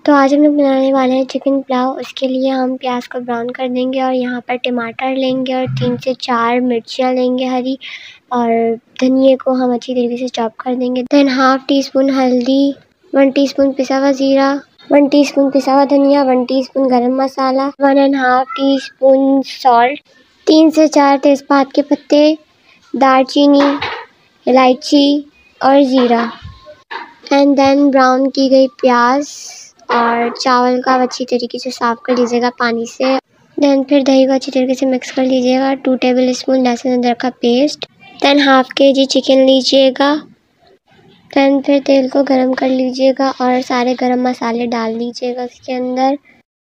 तो आज हम लोग बनाने वाले हैं चिकन पुलाव। उसके लिए हम प्याज को ब्राउन कर देंगे और यहाँ पर टमाटर लेंगे और 3 से 4 मिर्चियाँ लेंगे हरी, और धनिए को हम अच्छी तरीके से चॉप कर देंगे। देन हाफ टी स्पून हल्दी, 1 टीस्पून पिसा हुआ ज़ीरा, 1 टीस्पून पिसा हुआ धनिया, 1 टीस्पून गरम मसाला, 1.5 टीस्पून सॉल्ट, 3 से 4 तेज़पात के पत्ते, दालचीनी, इलायची और ज़ीरा। एंड देन ब्राउन की गई प्याज और चावल का अच्छी तरीके से साफ़ कर लीजिएगा पानी से। देन फिर दही को अच्छी तरीके से मिक्स कर लीजिएगा। 2 टेबल स्पून लहसुन अदरक का paste. Then half kg chicken लीजिएगा। देन फिर तेल को गरम कर लीजिएगा और सारे गरम मसाले डाल दीजिएगा उसके अंदर।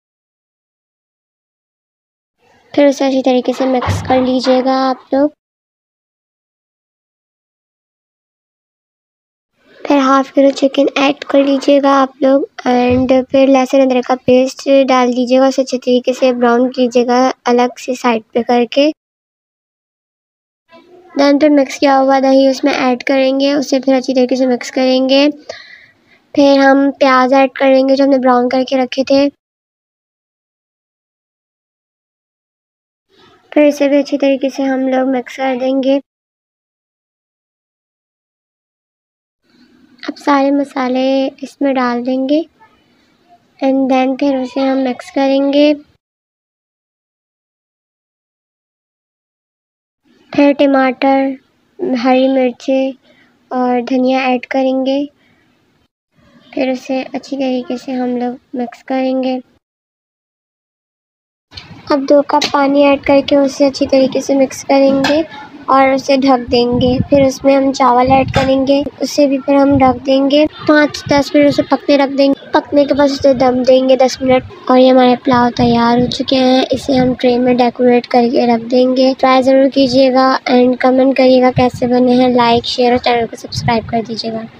फिर उसे अच्छी तरीके से मिक्स कर लीजिएगा आप लोग। फिर हाफ किलो चिकन ऐड कर लीजिएगा आप लोग एंड फिर लहसुन अदरक का पेस्ट डाल दीजिएगा। उसे अच्छे तरीके से ब्राउन कीजिएगा अलग से साइड पे करके। देन फिर मिक्स किया हुआ दही उसमें ऐड करेंगे, उसे फिर अच्छी तरीके से मिक्स करेंगे। फिर हम प्याज ऐड करेंगे जो हमने ब्राउन करके रखे थे। फिर इसे भी अच्छी तरीके से हम लोग मिक्स कर देंगे। अब सारे मसाले इसमें डाल देंगे एंड देन फिर उसे हम मिक्स करेंगे। फिर टमाटर, हरी मिर्चें और धनिया ऐड करेंगे। फिर उसे अच्छी तरीके से हम लोग मिक्स करेंगे। अब 2 कप पानी ऐड करके उसे अच्छी तरीके से मिक्स करेंगे और उसे ढक देंगे। फिर उसमें हम चावल ऐड करेंगे, उसे भी फिर हम ढक देंगे। 5-10 मिनट उसे पकने रख देंगे। पकने के बाद उसे दम देंगे 10 मिनट। और ये हमारे पुलाव तैयार हो चुके हैं। इसे हम ट्रे में डेकोरेट करके रख देंगे। ट्राई ज़रूर कीजिएगा एंड कमेंट करिएगा कैसे बने हैं। लाइक, शेयर और चैनल को सब्सक्राइब कर दीजिएगा।